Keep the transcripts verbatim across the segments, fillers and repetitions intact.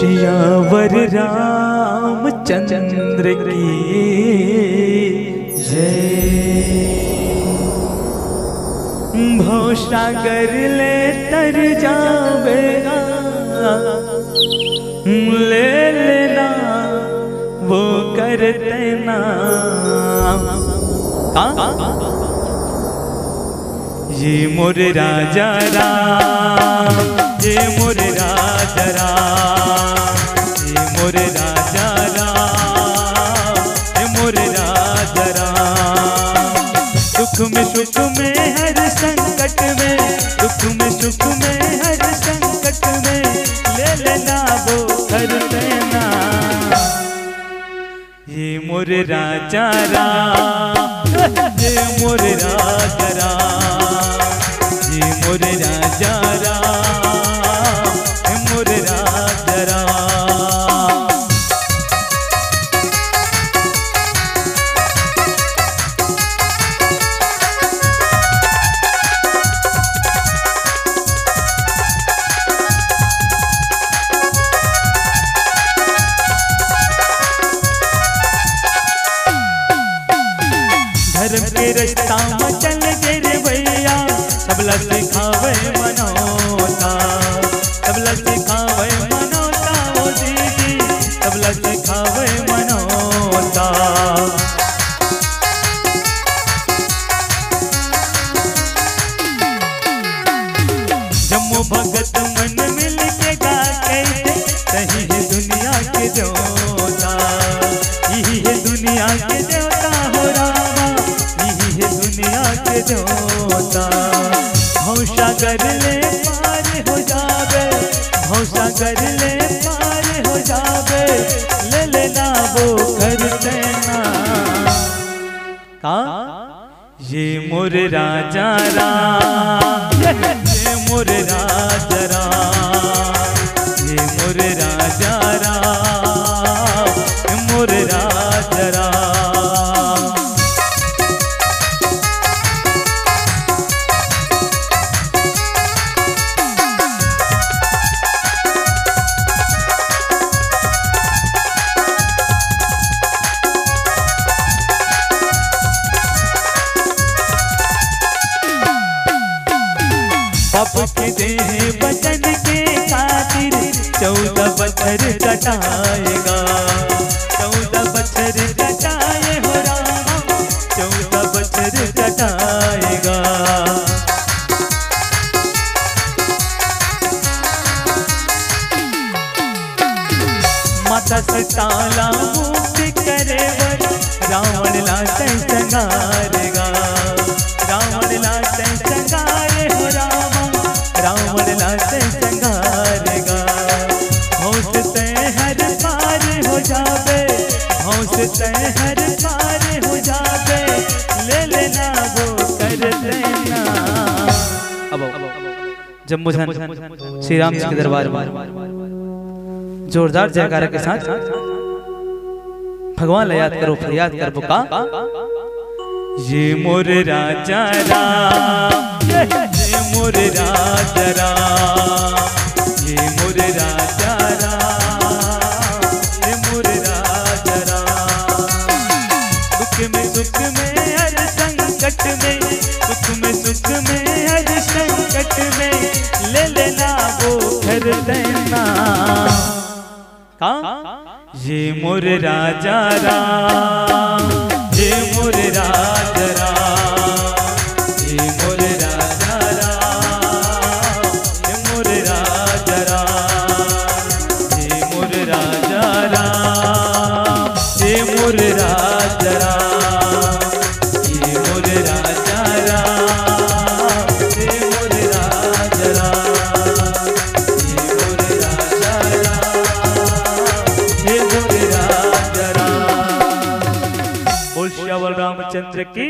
सियावर रामचंद्र की जय। भवसागर ले तर जावेगा, ले लेना वो करते ना। ये मोर राजा राम, ये मोर राजा राम, ये मोर राजा राम, ये मोर राजा राम। दुख में सुख में हर संकट में, दुख में सुख में हर संकट में ले लेना वो कर देना। ये मोर राजा राम, ये मोर राजा राम, ये मोर राजा राम, ये मोर राजा राम। धर्म के रास्ता में चल के रे भैया, सबला सिखावे मनोता, सबला सिखावे मनोता ओ दीदी, सबला सिखावे मनोता। जम्मू भगत मन मिल के गाते, सही है दुनिया के जोता, यही है दुनिया के देवता हो रामा, दुनिया के जोता। भवसागर ले पार हो जावे, भवसागर ले पार हो जावे, ले लेना वो कर देना। का ये मोर राजा राम, ये मोर राजा राम, ये मोर राजा राम, ये मोर राजा राम। बाप के देह बचन के खातिर चौदह बछर कटाएगा, चौदह बछर कटाए हो रामा, चौदह बछर कटाएगा। माता सताला मुक्त करे वर, रावण लाते संगारेगा, रावण लाते संगारे हो रामा, रावण लाते संगारेगा। हौसते हर पार हो जावे, हौसते हर पार हो जावे, ले लेना वो कर देना। अब जम्मू श्री राम जी के दरबार में जोरदार जयकारा के साथ भगवान ला याद करो, फरियाद कर बुका। ये मोर राजा राम, ये मोर राजा राम, ये मोर राजा राम, ये मोर राजा राम। दुख में सुख में हर संकट में, दुख में सुख में हर संकट में ले लेना वो कर देना। का ये मोर राजा राम, ये मोर राजा राम, ये मोर राजा राम, ये मोर राजा राम, ये मोर राजा राम, ये मोर राजा राम, ये मोर राजा राम, ये मोर राजा राम, ये मोर राजा राम, ये मोर राजा राम। बोल श्यावर रामचंद्र की।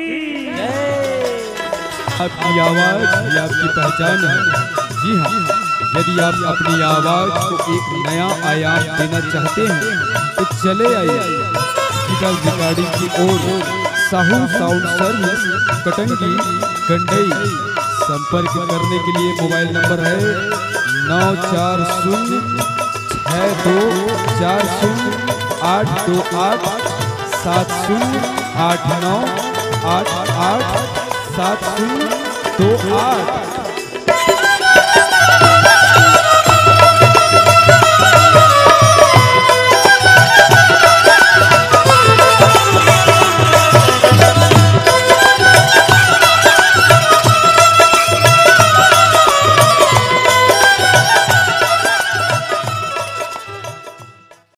आपकी आवाज ही आपकी पहचान है। जी हाँ, यदि आप अपनी आवाज को एक नया आयाम देना चाहते हैं तो चले आइए डिजिटल रिकॉर्डिंग की ओर। Sahu sound service Katangi Gandai. संपर्क करने के लिए मोबाइल नंबर है नौ चार शून्य छः दो चार शून्य आठ दो आठ सात शून्य आठ नौ आठ आठ सात शून्य दो आठ।